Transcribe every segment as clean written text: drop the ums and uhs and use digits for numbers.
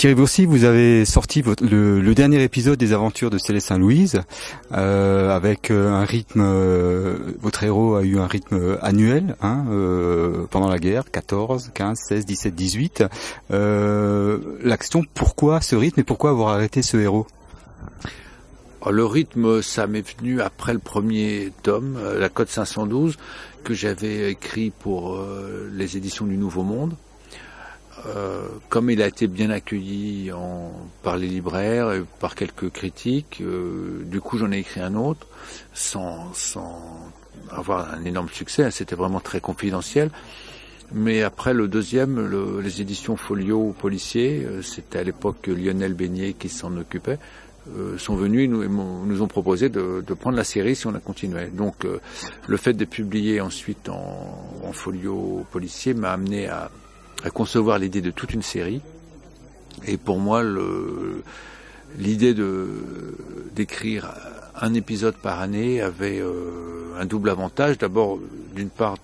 Thierry Bourcy, vous avez sorti le dernier épisode des aventures de Célestin Louise avec un rythme. Votre héros a eu un rythme annuel pendant la guerre, 14, 15, 16, 17, 18. La question, pourquoi ce rythme et pourquoi avoir arrêté ce héros? Le rythme, ça m'est venu après le premier tome, la Code 512, que j'avais écrit pour les éditions du Nouveau Monde. Comme il a été bien accueilli par les libraires et par quelques critiques, du coup j'en ai écrit un autre, sans avoir un énorme succès, c'était vraiment très confidentiel. Mais après le deuxième, les éditions Folio Policier, c'était à l'époque Lionel Beignet qui s'en occupait, sont venus et nous ont proposé de prendre la série si on la continuait. Donc le fait de publier ensuite en Folio Policier m'a amené à concevoir l'idée de toute une série. Et pour moi, l'idée d'écrire un épisode par année avait un double avantage. D'abord, d'une part,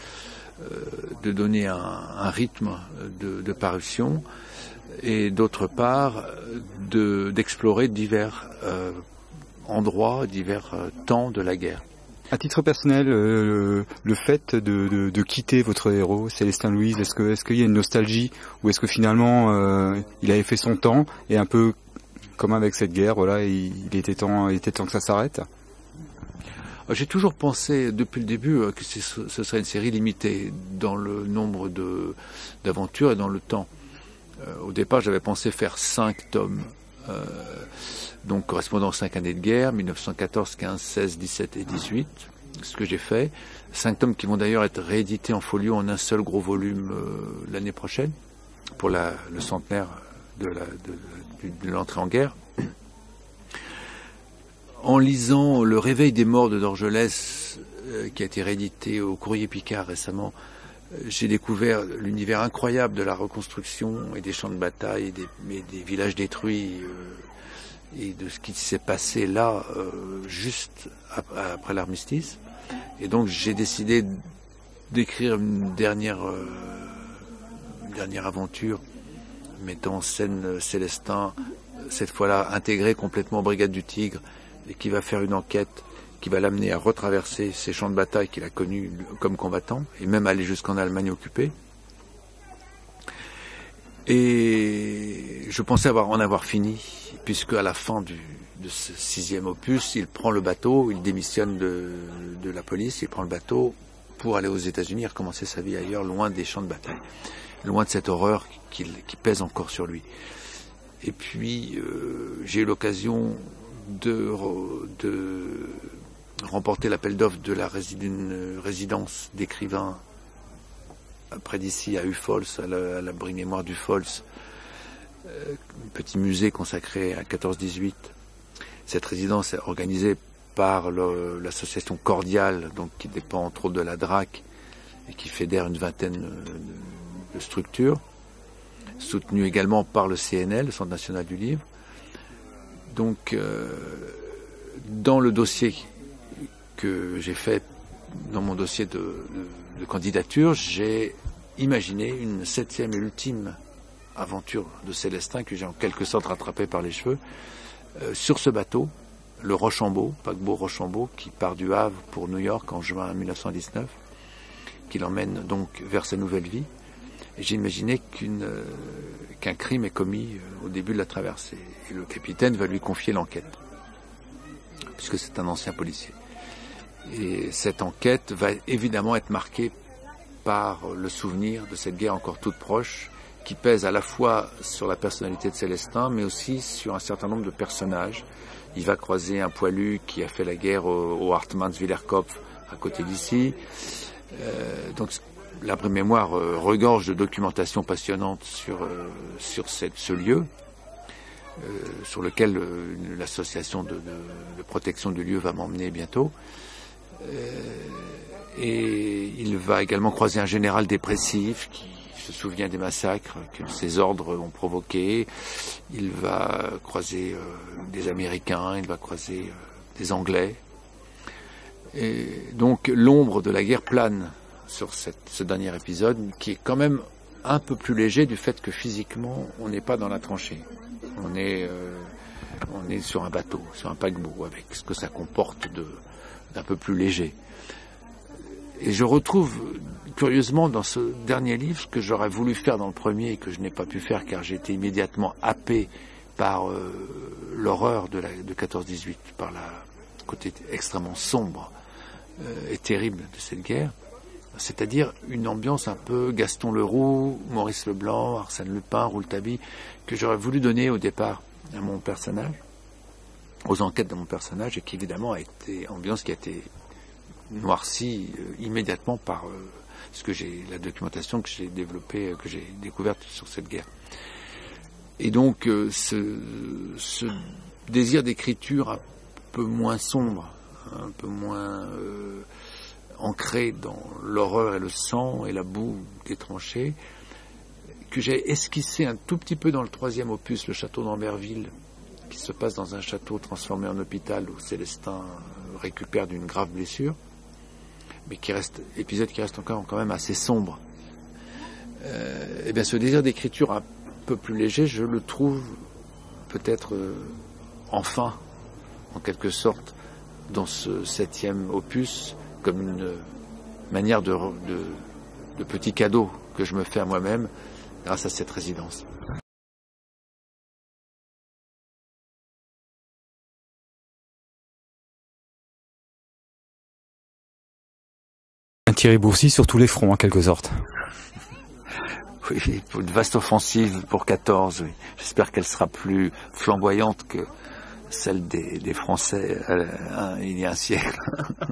de donner un rythme de parution, et d'autre part, d'explorer divers endroits, divers temps de la guerre. À titre personnel, le fait de quitter votre héros, Célestin Louise, est-ce qu'il y a une nostalgie, ou est-ce que finalement il avait fait son temps et un peu comme avec cette guerre, voilà, il était temps que ça s'arrête? J'ai toujours pensé depuis le début que ce serait une série limitée dans le nombre d'aventures et dans le temps. Au départ, j'avais pensé faire 5 tomes. Donc correspondant aux 5 années de guerre, 1914, 15, 16, 17 et 18, ce que j'ai fait. 5 tomes qui vont d'ailleurs être réédités en folio en un seul gros volume l'année prochaine, pour le centenaire de l'entrée en guerre. En lisant Le Réveil des morts de Dorgelès, qui a été réédité au Courrier Picard récemment, j'ai découvert l'univers incroyable de la reconstruction et des champs de bataille, et des villages détruits, et de ce qui s'est passé là, juste après l'armistice. Et donc j'ai décidé d'écrire une dernière aventure, mettant en scène Célestin, cette fois-là intégré complètement aux Brigades du Tigre, et qui va faire une enquête qui va l'amener à retraverser ces champs de bataille qu'il a connus comme combattant, et même aller jusqu'en Allemagne occupée. Et je pensais en avoir fini, puisque à la fin de ce 6e opus, il prend le bateau, il démissionne de la police, il prend le bateau pour aller aux États-Unis et recommencer sa vie ailleurs, loin des champs de bataille, loin de cette horreur qui pèse encore sur lui. Et puis, j'ai eu l'occasion de remporter l'appel d'offres d'une résidence d'écrivains près d'ici, à Uffholz, à l'abri mémoire d'Uffholz, petit musée consacré à 14-18. Cette résidence est organisée par l'association Cordial, donc qui dépend entre autres de la DRAC et qui fédère une vingtaine de structures, soutenue également par le CNL, le Centre national du livre. Donc, dans le dossier que j'ai fait, dans mon dossier de candidature, j'ai imaginé une 7e et ultime aventure de Célestin que j'ai en quelque sorte rattrapé par les cheveux, sur ce bateau, le Rochambeau, paquebot Rochambeau, qui part du Havre pour New York en juin 1919, qui l'emmène donc vers sa nouvelle vie. Et j'ai imaginé qu'un crime est commis au début de la traversée. Et le capitaine va lui confier l'enquête, puisque c'est un ancien policier. Et cette enquête va évidemment être marquée par le souvenir de cette guerre encore toute proche, qui pèse à la fois sur la personnalité de Célestin, mais aussi sur un certain nombre de personnages. Il va croiser un poilu qui a fait la guerre au Hartmannswillerkopf, à côté d'ici. Donc l'abri mémoire regorge de documentation passionnante sur ce lieu, sur lequel l'association de protection du lieu va m'emmener bientôt. Et il va également croiser un général dépressif qui se souvient des massacres que ses ordres ont provoqués. Il va croiser des Américains, il va croiser des Anglais. Et donc l'ombre de la guerre plane sur ce dernier épisode, qui est quand même un peu plus léger du fait que physiquement, on n'est pas dans la tranchée. On est sur un bateau, sur un paquebot, avec ce que ça comporte d'un peu plus léger. Et je retrouve, curieusement, dans ce dernier livre, ce que j'aurais voulu faire dans le premier et que je n'ai pas pu faire car j'ai été immédiatement happé par l'horreur de 14-18, par le côté extrêmement sombre et terrible de cette guerre. C'est-à-dire une ambiance un peu Gaston Leroux, Maurice Leblanc, Arsène Lupin, Rouletabille, que j'aurais voulu donner au départ à mon personnage, aux enquêtes de mon personnage, et qui évidemment a été ambiance qui a été noircie immédiatement par la documentation que j'ai développée, que j'ai découverte sur cette guerre. Et donc ce désir d'écriture un peu moins sombre, un peu moins ancré dans l'horreur et le sang et la boue des tranchées, que j'ai esquissé un tout petit peu dans le troisième opus, le château d'Amberville, qui se passe dans un château transformé en hôpital où Célestin récupère d'une grave blessure, mais épisode qui reste encore quand même assez sombre. Et bien ce désir d'écriture un peu plus léger, je le trouve peut-être enfin, en quelque sorte, dans ce 7e opus, comme une manière de petit cadeau que je me fais à moi-même grâce à cette résidence. Un Thierry Boursy sur tous les fronts, en quelque sorte. Oui, une vaste offensive pour 14. Oui. J'espère qu'elle sera plus flamboyante que celle des Français il y a un siècle.